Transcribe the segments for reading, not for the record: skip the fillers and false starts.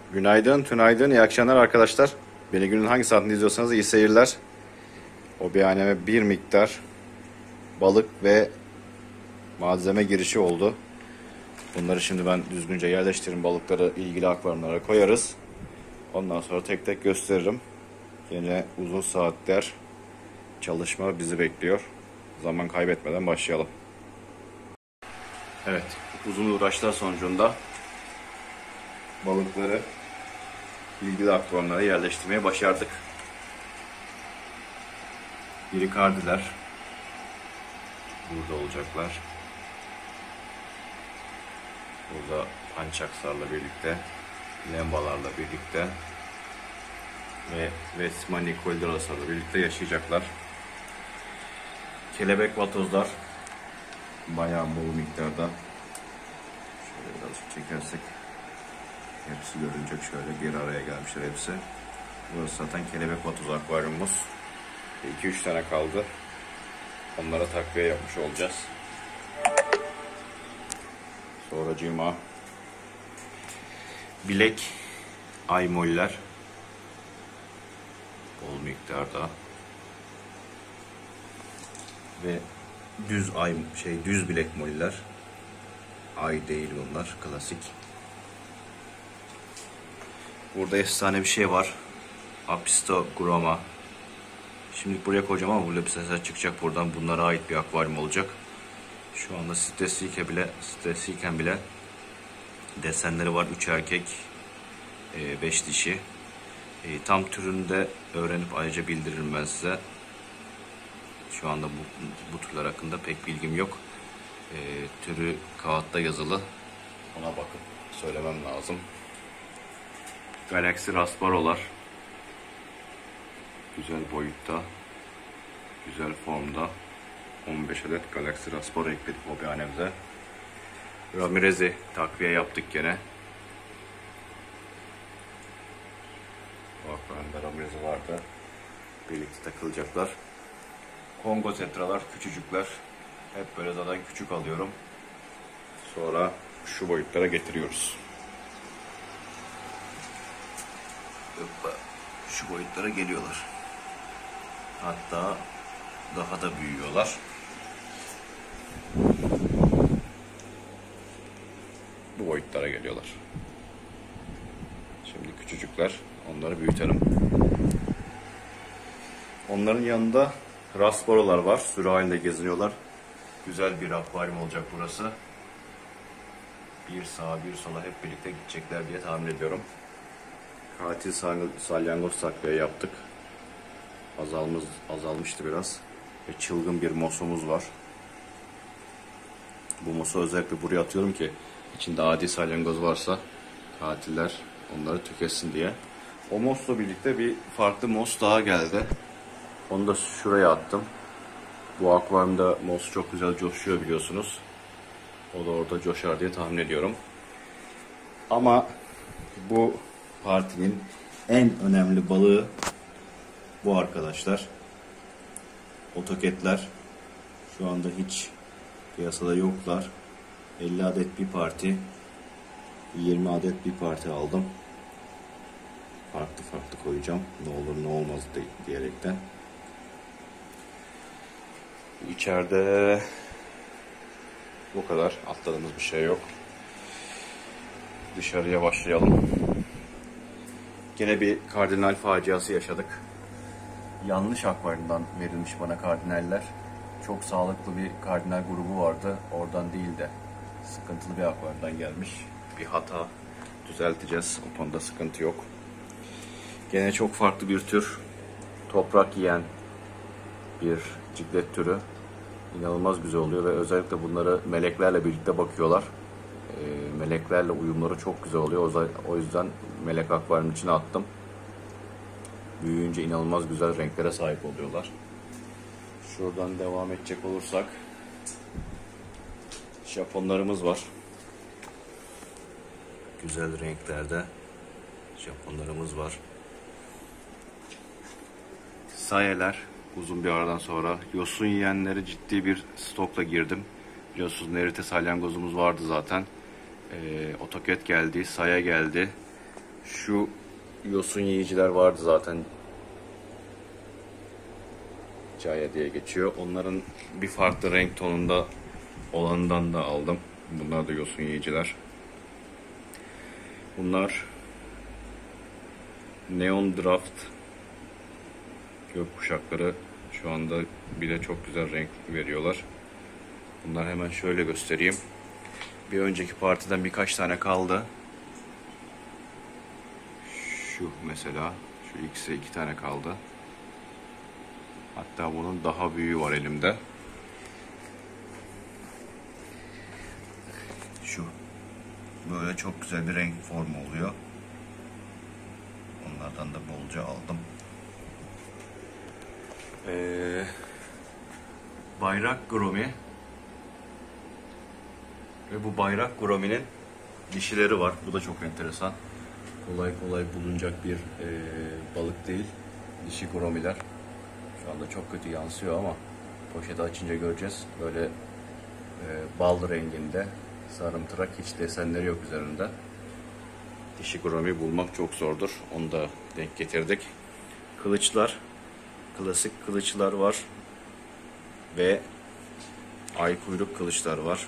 Günaydın, tünaydın, iyi akşamlar arkadaşlar. Beni günün hangi saatinde izliyorsanız iyi seyirler. Hobihaneme bir miktar balık ve malzeme girişi oldu. Bunları şimdi ben düzgünce yerleştiririm. Balıkları ilgili akvaryumlara koyarız. Ondan sonra tek tek gösteririm. Yine uzun saatler çalışma bizi bekliyor. Zaman kaybetmeden başlayalım. Evet, uzun uğraşlar sonucunda balıkları ilgili akvaryumlara yerleştirmeyi başardık. Birikardiler burada olacaklar. Burada pançakslarla birlikte, lembalarla birlikte ve Westmani kolduraslarla birlikte yaşayacaklar. Kelebek vatozlar bayağı bol miktarda. Şöyle birazcık çekersek hepsi görünecek, şöyle bir araya gelmişler hepsi. Burası zaten kelebek vatoz akvaryumumuz. 2-3 tane kaldı. Onlara takviye yapmış olacağız. Sonracığıma bilek aymoller bol miktarda ve düz bilek moller. Ay değil bunlar, klasik. Burada efsane bir şey var. Apistogramma. Şimdi buraya koyacağım ama burada bir sesler çıkacak buradan. Bunlara ait bir akvaryum olacak. Şu anda stresliyken bile desenleri var. 3 erkek, 5 dişi. Tam türünü de öğrenip ayrıca bildiririm ben size. Şu anda bu türler hakkında pek bilgim yok. Türü kağıtta yazılı. Ona bakıp söylemem lazım. Galaxy Rasparolar. Güzel boyutta, güzel formda 15 adet Galaxy Rasparo ekledik hobihanemize. Ramirez'i takviye yaptık gene. Bu akvaryumda Ramirez'i vardı. Birlikte takılacaklar. Kongo tetralar küçücükler. Hep böyle zaten küçük alıyorum. Sonra şu boyutlara getiriyoruz. Hoppa. Şu boyutlara geliyorlar. Hatta daha da büyüyorlar. Bu boyutlara geliyorlar. Şimdi küçücükler. Onları büyütelim. Onların yanında Rasparolar var. Sürü halinde geziniyorlar. Güzel bir akvaryum olacak burası. Bir sağa bir sola hep birlikte gidecekler diye tahmin ediyorum. Katil salyangoz takviye yaptık. Azalmıştı biraz. Ve çılgın bir mosumuz var. Bu mosu özellikle buraya atıyorum ki içinde adi salyangoz varsa katiller onları tüketsin diye. O mosla birlikte bir farklı mos daha geldi. Onu da şuraya attım. Bu akvaryumda mos çok güzel coşuyor biliyorsunuz. O da orada coşar diye tahmin ediyorum. Ama bu partinin en önemli balığı bu arkadaşlar. Otoketler. Şu anda hiç piyasada yoklar. 50 adet bir parti, 20 adet bir parti aldım. Farklı farklı koyacağım. Ne olur ne olmaz diyerekten. İçeride bu kadar. Atladığımız bir şey yok. Dışarıya başlayalım. Gene bir kardinal faciası yaşadık. Yanlış akvaryumdan verilmiş bana kardinaller. Çok sağlıklı bir kardinal grubu vardı. Oradan değil de sıkıntılı bir akvaryumdan gelmiş. Bir hata. Düzelteceğiz. O konuda sıkıntı yok. Gene çok farklı bir tür. Toprak yiyen bir ciklet türü. İnanılmaz güzel oluyor ve özellikle bunları meleklerle birlikte bakıyorlar. Meleklerle uyumları çok güzel oluyor. O yüzden melek akvaryumun içine attım. Büyüyünce inanılmaz güzel renklere sahip oluyorlar. Şuradan devam edecek olursak Japonlarımız var. Güzel renklerde Japonlarımız var. Sayeler uzun bir aradan sonra. Yosun yiyenleri ciddi bir stokla girdim. Biliyorsunuz nerite salyangozumuz vardı zaten. Otoket geldi, saya geldi. Şu yosun yiyiciler vardı zaten. Caya diye geçiyor. Onların bir farklı renk tonunda olanından da aldım. Bunlar da yosun yiyiciler. Bunlar Neon Draft gökkuşakları. Şu anda bir de çok güzel renk veriyorlar. Bunlar hemen şöyle göstereyim. Bir önceki partiden birkaç tane kaldı. Şu mesela, şu ikisi 2 tane kaldı. Hatta bunun daha büyüğü var elimde. Şu böyle çok güzel bir renk formu oluyor. Onlardan da bolca aldım. Bayrak Gromi. Ve bu Bayrak Gromi'nin dişileri var. Bu da çok enteresan. Kolay kolay bulunacak bir balık değil. Dişi Gromiler. Şu anda çok kötü yansıyor ama poşeti açınca göreceğiz. Böyle bal renginde, sarımtırak, hiç desenleri yok üzerinde. Dişi Gromi bulmak çok zordur. Onu da denk getirdik. Kılıçlar, klasik kılıçlar var ve ay kuyruk kılıçlar var.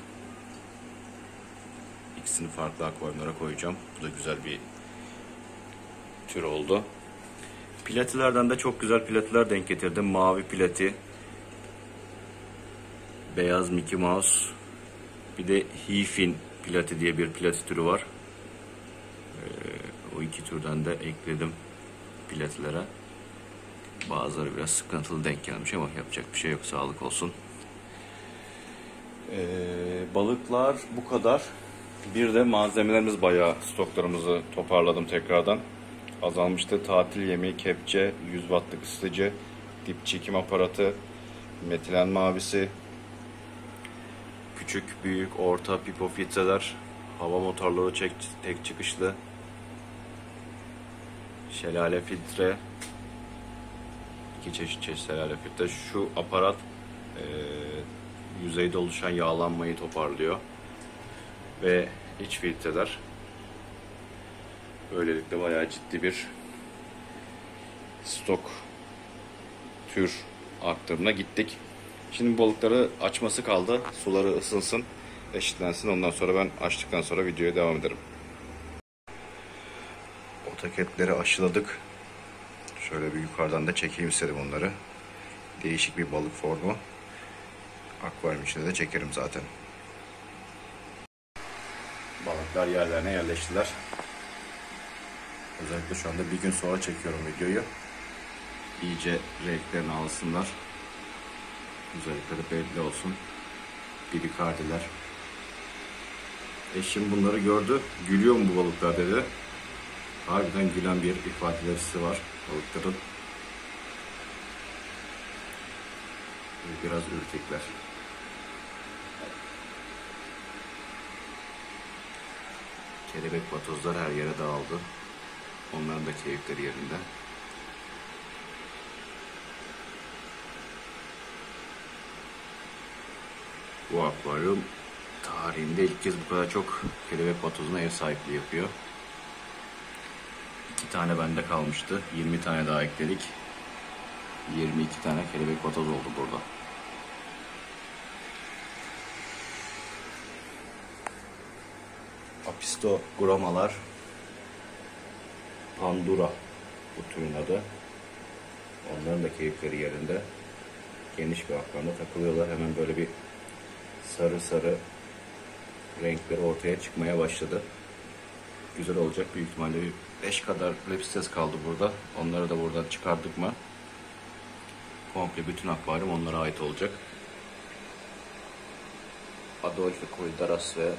İkisini farklı akvaryumlara koyacağım. Bu da güzel bir tür oldu. Platilerden de çok güzel platiler denk getirdim. Mavi plati, beyaz Mickey Mouse, bir de Hifin plati diye bir plati türü var. O iki türden de ekledim platilere. Bazıları biraz sıkıntılı denk gelmiş ama yapacak bir şey yok. Sağlık olsun. Balıklar bu kadar. Bir de malzemelerimiz, bayağı stoklarımızı toparladım tekrardan. Azalmıştı. Tatil yemeği, kepçe, 100 wattlık ısıtıcı, dip çekim aparatı, metilen mavisi, küçük, büyük, orta pipo filtreler, hava motorları tek çıkışlı, şelale filtre, 2 çeşit şelale filtre. Şu aparat yüzeyde oluşan yağlanmayı toparlıyor ve iç filtreler. Böylelikle bayağı ciddi bir stok tür aktarımına gittik. Şimdi balıkları açması kaldı. Suları ısınsın, eşitlensin. Ondan sonra ben açtıktan sonra videoya devam ederim. Otaketleri aşıladık. Şöyle bir yukarıdan da çekeyim istedim onları. Değişik bir balık formu. Akvaryum içinde de çekerim zaten. Balıklar yerlerine yerleştiler. Özellikle şu anda bir gün sonra çekiyorum videoyu. İyice renklerini alsınlar. Güzellikleri belli olsun. Birikardiler. Eşim bunları gördü. Gülüyor mu bu balıklar dedi. Harbiden gülen bir ifadeleri var balıkların. Biraz ürkekler. Kelebek vatozlar her yere dağıldı. Onların da keyifleri yerinde. Bu akvaryum tarihinde ilk kez bu kadar çok kelebek vatozuna ev sahipliği yapıyor. 2 tane bende kalmıştı. 20 tane daha ekledik. 22 tane kelebek vatoz oldu burada. Apisto gromalar, Pandura bu türün adı. Onların da keyifleri yerinde. Geniş bir akvaryumda takılıyorlar. Hemen böyle bir sarı sarı renkleri ortaya çıkmaya başladı. Güzel olacak. Büyük ihtimalle 5 kadar lepistes kaldı burada. Onları da buradan çıkardık mı komple bütün akvaryum onlara ait olacak. Adolphe Koidaras ve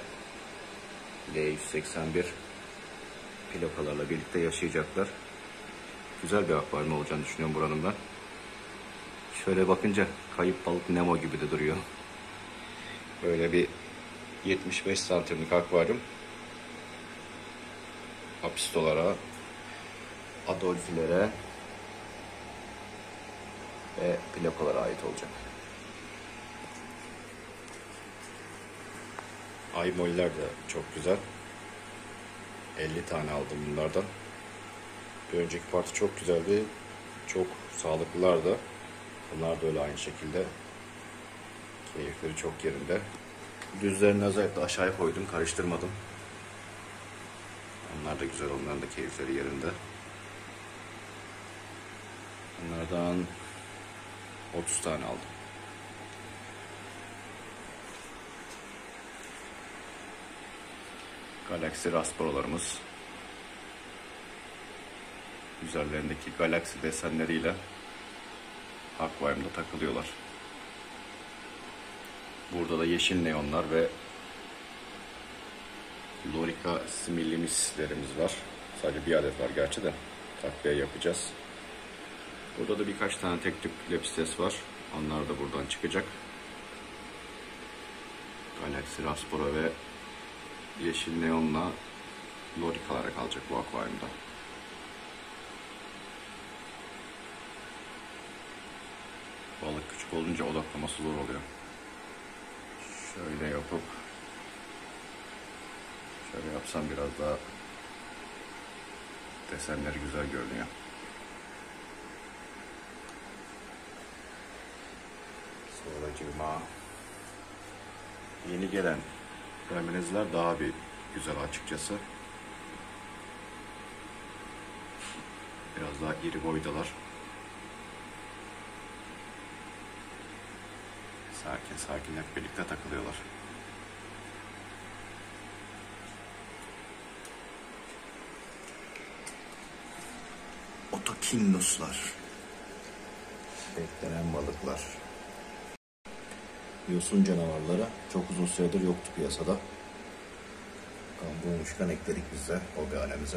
L181 plakalarla birlikte yaşayacaklar. Güzel bir akvaryum olacağını düşünüyorum buranın ben. Şöyle bakınca kayıp balık Nemo gibi de duruyor. Böyle bir 75 santimlik akvaryum apistolara, adolfilere ve plakalara ait olacak. Aymoliler de çok güzel. 50 tane aldım bunlardan. Bir önceki parti çok güzeldi. Çok sağlıklılardı. Bunlar da öyle aynı şekilde. Keyifleri çok yerinde. Düzlerini özellikle aşağıya koydum. Karıştırmadım. Onlar da güzel. Onların da keyifleri yerinde. Bunlardan 30 tane aldım. Galaxy Rasparolarımız. Üzerlerindeki galaksi desenleriyle akvaryumda takılıyorlar. Burada da yeşil neonlar ve Lorica similimislerimiz var. Sadece bir adet var gerçi de takviye yapacağız. Burada da birkaç tane tek tük lepistes var. Onlar da buradan çıkacak. Galaxy Rasparo ve yeşil neonla Lorica'lara kalacak bu akvaryumda. Balık küçük olunca odaklaması zor oluyor. Şöyle yapıp şöyle yapsam biraz daha desenleri güzel görünüyor. Sonracığıma yeni gelen Ramirez'ler daha bir güzel açıkçası. Biraz daha iri boydalar. Sakin sakin hep birlikte takılıyorlar. Otokinnuslar. Beklenen balıklar. Yosun canavarları çok uzun süredir yoktu piyasada. Bulmuşken ekledik biz de hobi halemize.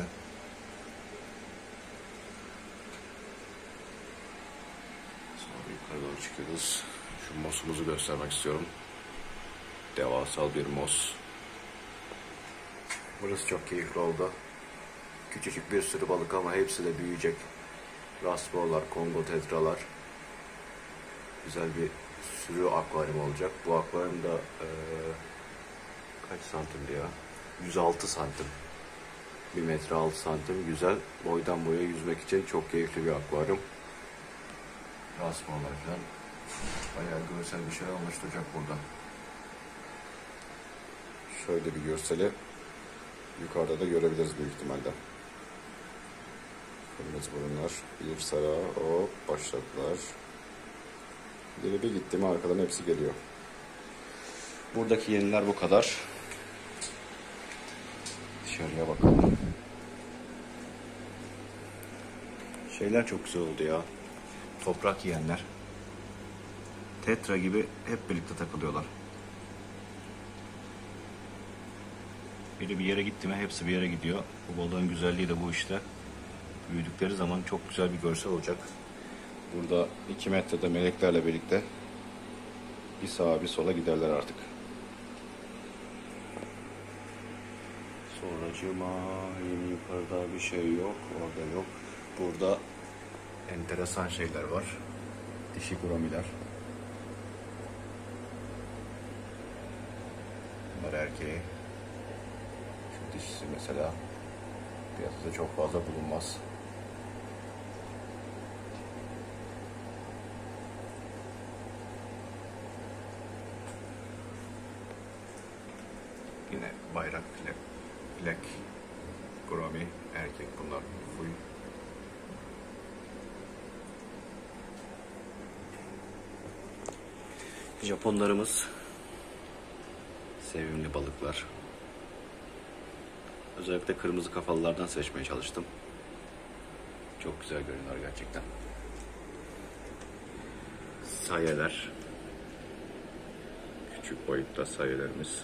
Sonra yukarı doğru çıkıyoruz. Şu mosumuzu göstermek istiyorum. Devasal bir mos. Burası çok keyifli oldu. Küçücük bir sürü balık ama hepsi de büyüyecek. Rasparolar, Kongo tetralar. Güzel bir sürü akvaryum olacak. Bu akvaryumda kaç santimdi ya? 106 santim. 1 metre 6 santim. Güzel. Boydan boya yüzmek için çok keyifli bir akvaryum. Rasparolar falan. Bayağı görsel bir şey oluşturacak burada. Şöyle bir görseli yukarıda da görebiliriz büyük ihtimalle. Kırmızı burunlar, bir sara, hop başladılar. Biri bir gitti mi arkadan hepsi geliyor. Buradaki yeniler bu kadar. Dışarıya bakalım. Şeyler çok güzel oldu ya. Toprak yiyenler. Tetra gibi hep birlikte takılıyorlar. Biri bir yere gitti mi hepsi bir yere gidiyor. Bu balığın güzelliği de bu işte. Büyüdükleri zaman çok güzel bir görsel olacak. Burada 2 metrede meleklerle birlikte bir sağa bir sola giderler artık. Sonracığıma yeni yukarıda bir şey yok. Orada yok. Burada enteresan şeyler var. Dişi gromiler. Bunlar erkeği. Şu dişisi mesela piyasada çok fazla bulunmaz. Yine bayrak plek gromi erkek bunlar full. Japonlarımız sevimli balıklar. Özellikle kırmızı kafalılardan seçmeye çalıştım. Çok güzel görünüyor gerçekten. Sayeler. Küçük boyutta sayelerimiz.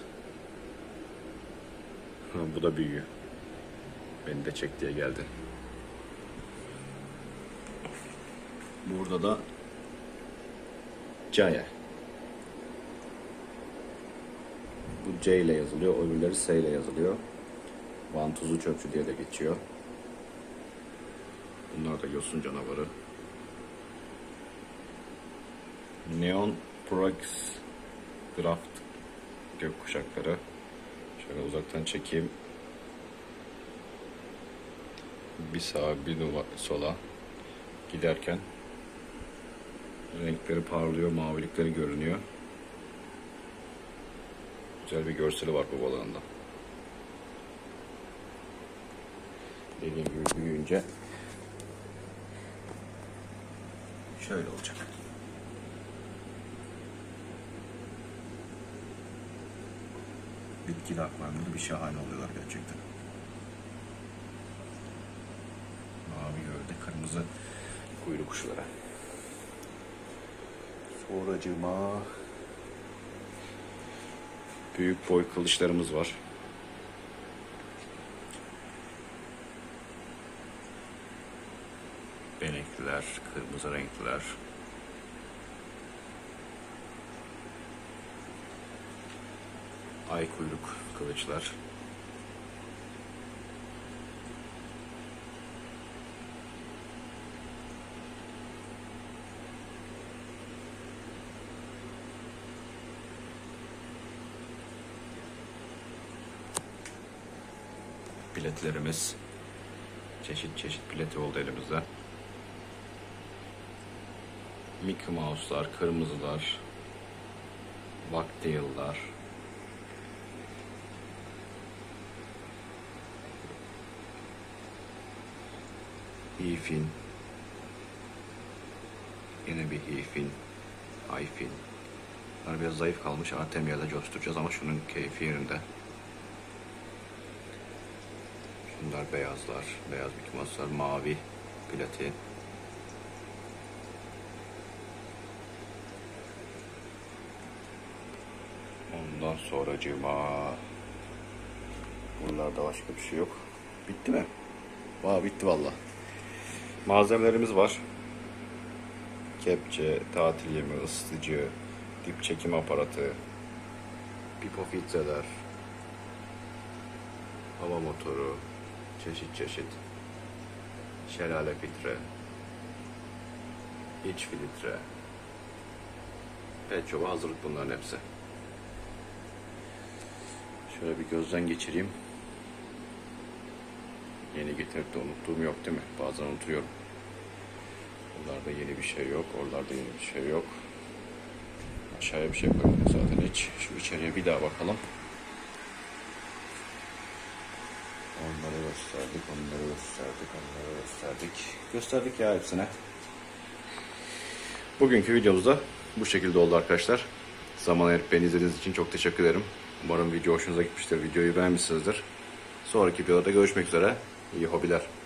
Bu da büyüyor. Beni de çek diye geldi. Burada da Jaya. Bu C ile yazılıyor, öbürleri S ile yazılıyor. Vantuzlu çöpçü diye de geçiyor. Bunlar da yosun canavarı. Neon Prox Graft gökkuşakları. Şöyle uzaktan çekeyim. bir sağa bir sola giderken renkleri parlıyor, mavilikleri görünüyor. Güzel bir görseli var bu balığında. Dediğim gibi büyüyünce şöyle olacak. Bitkili akvaryumda bir şahane oluyorlar gerçekten. Mavi gövde, kırmızı kuyruk kuşlara. Sonracığıma büyük boy kılıçlarımız var. Benekliler, kırmızı renkliler. Ay kuyruk kılıçlar. Biletlerimiz. Çeşit çeşit bileti oldu elimizde. Mickey Mouse'lar, kırmızılar, Bucktail'lar. Hifin. Yine bir hifin. Ayfin. Bunlar biraz zayıf kalmış. Artemya'da coşturacağız ama şunun keyfi yerinde. Bunlar beyazlar. Beyaz Mickey Mouse'lar. Mavi plati. Ondan sonracığıma bunlarda başka bir şey yok. Bitti mi? Bitti valla. Malzemelerimiz var. Kepçe, tatil yemi, ısıtıcı, dip çekim aparatı, pipo filtreler, hava motoru, çeşit çeşit, şelale filtre, iç filtre, pet shop'a hazırlık bunların hepsi. Şöyle bir gözden geçireyim. Yeni getirip de unuttuğum yok değil mi? Bazen unutuyorum. Buralarda yeni bir şey yok. Oralarda yeni bir şey yok. Aşağıya bir şey koymadık zaten hiç. Şu içeriye bir daha bakalım. Onları gösterdik, onları gösterdik, onları gösterdik. Gösterdik ya hepsine. Bugünkü videomuzda bu şekilde oldu arkadaşlar. Zaman ayırıp beni izlediğiniz için çok teşekkür ederim. Umarım video hoşunuza gitmiştir. Videoyu beğenmişsinizdir. Sonraki videoda görüşmek üzere. İyi hobiler.